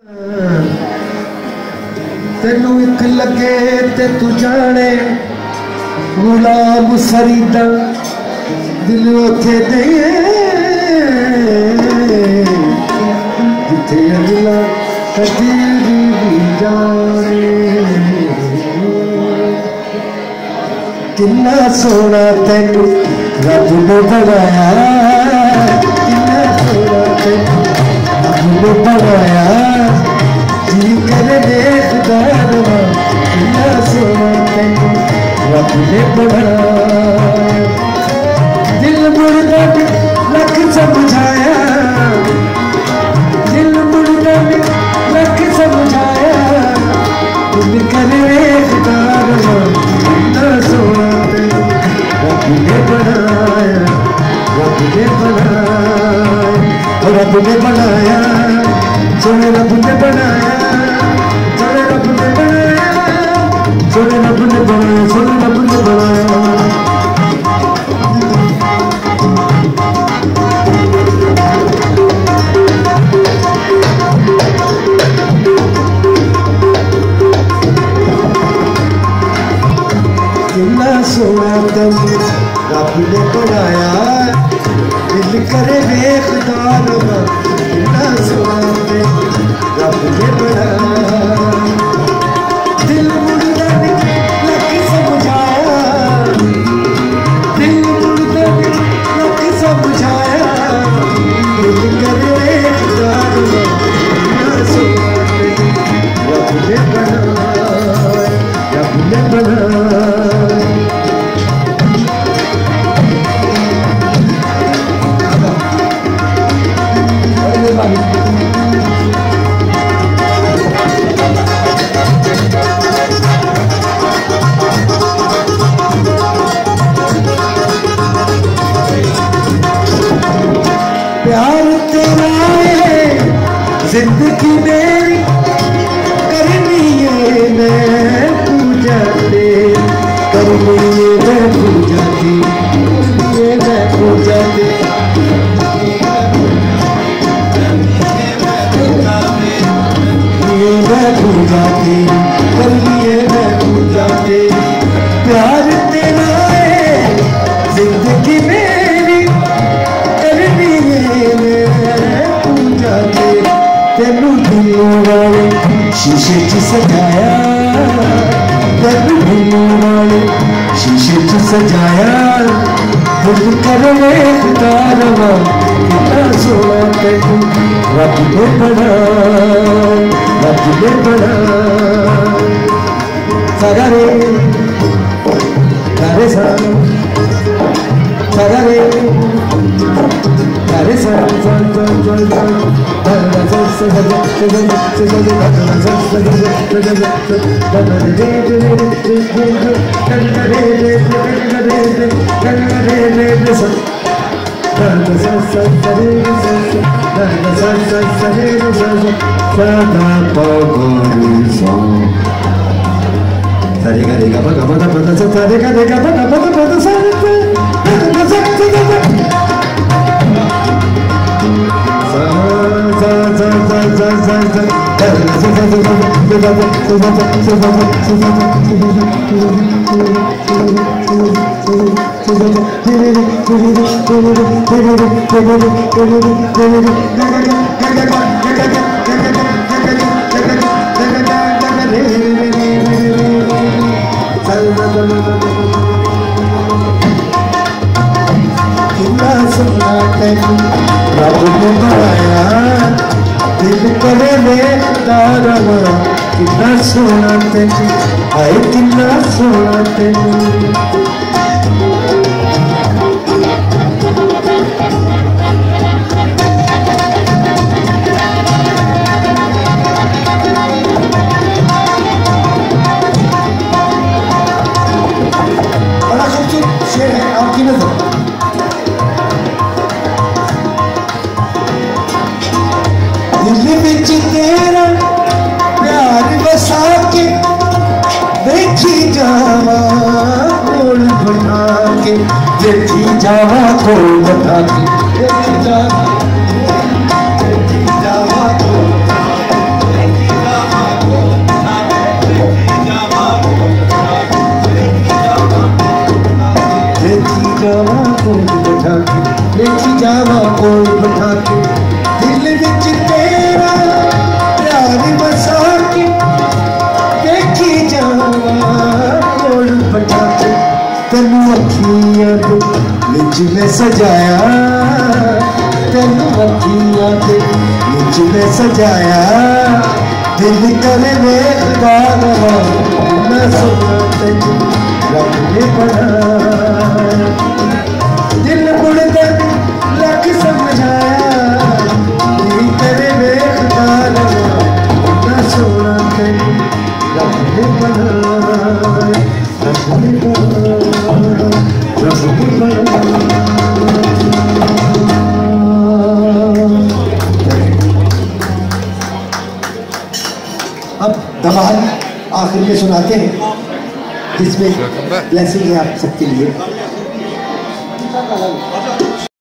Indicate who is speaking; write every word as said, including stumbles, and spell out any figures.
Speaker 1: तेनू एक लगे ते तू जाने गुलाम फरीदा दिल उथे दे जिथे अगला कदी भी जाने। कितना सोना तेनू रब ने बनाया, कितना सोना तेनू रब ने बनाया, जी करे देखदार कितना सोना तेनू रब ने बनाया। दिल मुर्दा भी लख समझाया, दिल मुर्दा भी लख समझाया, दिल करे देखदार कितना सोना तेनू रब ने बनाया, रब ने बनाया, रब ने बनाया, सोने रब ने बनाया, सोने रब ने बनाया, सोने रब ने बनाया, सोने रब ने बनाया। कितना सोना तेनू रब ने बनाया, दिल करे देखदार कितना सोना तेनू रब ने बनाया। दिल मुर्दा ने लख समझाया, दिल मुर्दा ने लख समझाया, दिल करे देखदार कितना सोना तेनू रब ने बनाया, रब ने बनाया। प्यार तेरा है जिंदगी मेरी करनी है मैं पूजा दे, करनी है मैं पूजा दे, करनी है मैं पूजा दे, मैं पूजा दे, करनी है मैं पूजा दे। प्यार तेरा है जिंदगी मेरी करनी है मैं पूजा दे। तेनू दिलों वाले शीशे च सजाया, तेनू दिलों वाले शीशे च सजाया, दिल कर देखदार कितना सोना तेनू रब ने बनाया, रब ने बनाया। सारा रे सारे सारे सारा रे सारे सारे कितना सोना तेनू रब ने बनाया, दिल करे देखदार कितना सोना तेनू, आए कितना सोना तेनू। बड़ा खूबसूरत शेर है आपकी नजर। दिल विच तेरा प्यार बसा के देखी जावा कोल बना के, देखी जावा कोल बना के, देखी जावा देखी जावा कोल मुझ में सजाया तेन अखियां ते मुझ में सजाया दिल करे वेखदा रहा मैं सोना तेन रब ने बनाया दिल मुड़दे लख समझाया दिल करे वेखदा रहा मैं सोना तेन रब ने बनाया रब ने बनाया रब ने बनाया। अब धमाल आखिर में सुनाते हैं जिसमें ब्लेसिंग है आप सबके लिए।